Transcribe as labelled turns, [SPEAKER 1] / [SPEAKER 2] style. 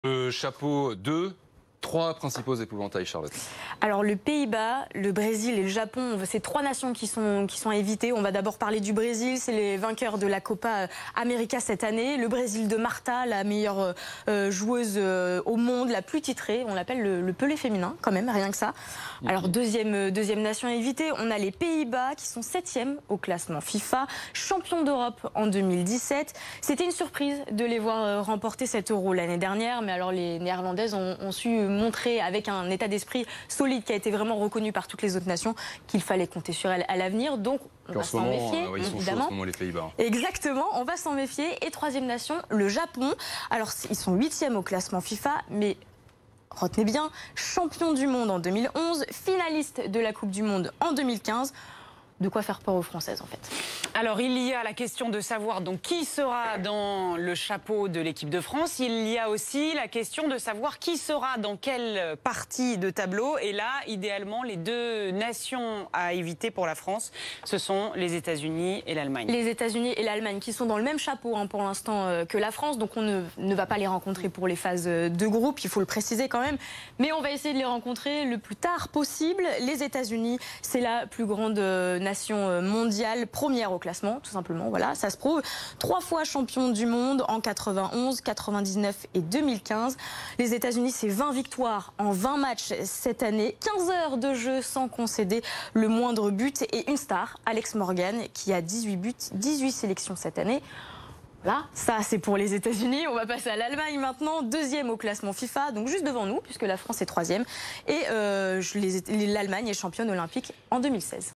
[SPEAKER 1] Le chapeau 2, 3 principaux épouvantails, Charlotte.
[SPEAKER 2] Alors le Pays-Bas, le Brésil et le Japon, c'est trois nations qui sont évitées. On va d'abord parler du Brésil, c'est les vainqueurs de la Copa América cette année. Le Brésil de Marta, la meilleure joueuse au monde, la plus titrée. On l'appelle le Pelé féminin quand même, rien que ça. Alors deuxième nation évitée, on a les Pays-Bas qui sont 7e au classement FIFA, champions d'Europe en 2017. C'était une surprise de les voir remporter cet Euro l'année dernière, mais alors les Néerlandaises ont su montrer avec un état d'esprit solide qui a été vraiment reconnu par toutes les autres nations qu'il fallait compter sur elles à l'avenir. Donc on va s'en méfier,
[SPEAKER 1] ils sont
[SPEAKER 2] évidemment.
[SPEAKER 1] chauds en ce moment, les Pays-Bas.
[SPEAKER 2] Exactement, on va s'en méfier. Et troisième nation, le Japon. Alors ils sont 8e au classement FIFA, mais retenez bien, champion du monde en 2011, finaliste de la Coupe du Monde en 2015. De quoi faire peur aux Françaises en fait.
[SPEAKER 3] Alors il y a la question de savoir donc qui sera dans le chapeau de l'équipe de France. Il y a aussi la question de savoir qui sera dans quelle partie de tableau. Et là, idéalement, les deux nations à éviter pour la France, ce sont les États-Unis et l'Allemagne.
[SPEAKER 2] Les États-Unis et l'Allemagne qui sont dans le même chapeau pour l'instant que la France. Donc on ne va pas les rencontrer pour les phases de groupe, il faut le préciser quand même. Mais on va essayer de les rencontrer le plus tard possible. Les États-Unis, c'est la plus grande nation mondiale, première au classement, tout simplement. Voilà, ça se prouve. 3 fois champion du monde en 91, 99 et 2015. Les États-Unis, c'est 20 victoires en 20 matchs cette année. 15 heures de jeu sans concéder le moindre but. Et une star, Alex Morgan, qui a 18 buts, 18 sélections cette année. Là, ça c'est pour les États-Unis. On va passer à l'Allemagne maintenant, 2e au classement FIFA, donc juste devant nous, puisque la France est 3e. Et l'Allemagne est championne olympique en 2016.